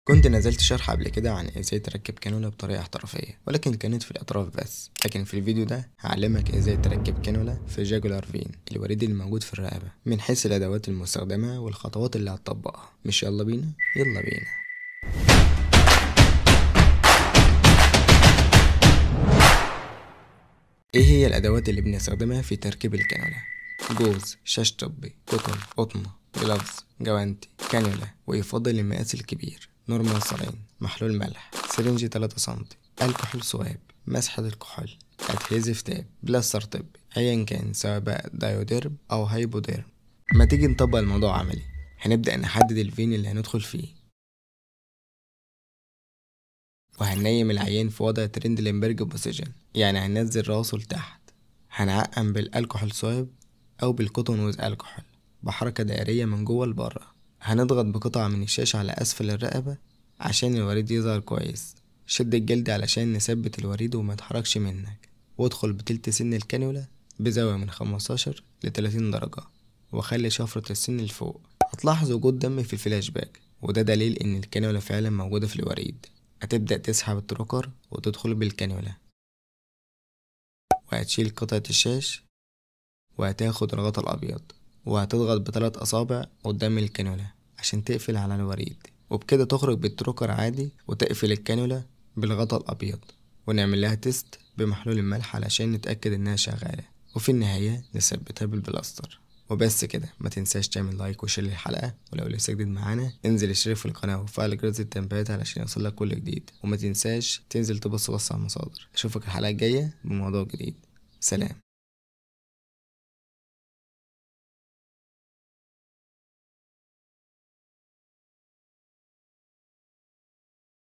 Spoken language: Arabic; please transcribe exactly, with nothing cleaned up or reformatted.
كنت نزلت شرح قبل كده عن ازاي تركب كانولا بطريقة احترافية، ولكن كانت في الاطراف بس. لكن في الفيديو ده هعلمك ازاي تركب كانولا في جاجولار فين، الوريد اللي موجود في الرقبة، من حيث الادوات المستخدمة والخطوات اللي هتطبقها. مش يلا بينا؟ يلا بينا. ايه هي الادوات اللي بنستخدمها في تركيب الكانولا؟ جوز، شاش طبي، قطن، قطنة، جلافز، جوانتي، كانولا، ويفضل المقاس الكبير، نورمال سلاين، محلول ملح، سرنج تلاتة سنتي، الكحول سواب، مسحة الكحول، ادهيزيف تاب، بلاستر طبي، ايا كان سواء بقى دايوديرم او هايبوديرم. ما تيجي نطبق الموضوع عملي. هنبدأ نحدد الفين اللي هندخل فيه، وهننيم العيان في وضع ترندلنبرج بوزيشن، يعني هننزل راسه لتحت. هنعقم بالالكحول سواب او بالكوتون ويز الكحول بحركة دائرية من جوه لبره. هنضغط بقطعة من الشاش على اسفل الرقبة عشان الوريد يظهر كويس. شد الجلد علشان نثبت الوريد وما يتحركش منك، وادخل بتلت سن الكانيولا بزاوية من خمستاشر لتلاتين درجة، وخلي شفرة السن لفوق. هتلاحظ وجود دم في الفلاش باك، وده دليل ان الكانيولا فعلا موجودة في الوريد. هتبدأ تسحب التروكر وتدخل بالكانيولا، وهتشيل قطعة الشاش، وهتاخد الغطا الأبيض وهتضغط بثلاث أصابع قدام الكانولا عشان تقفل على الوريد، وبكده تخرج بالتروكر عادي وتقفل الكانولا بالغطا الأبيض. ونعمل لها تيست بمحلول الملح علشان نتأكد إنها شغالة، وفي النهاية نثبتها بالبلاستر. وبس كده. ما تنساش تعمل لايك وشير الحلقة، ولو لسه جديد معانا انزل اشترك في القناة وفعل جرس التنبيهات علشان يوصلك كل جديد. وما تنساش تنزل تبص بص على المصادر. اشوفك الحلقة الجاية بموضوع جديد. سلام.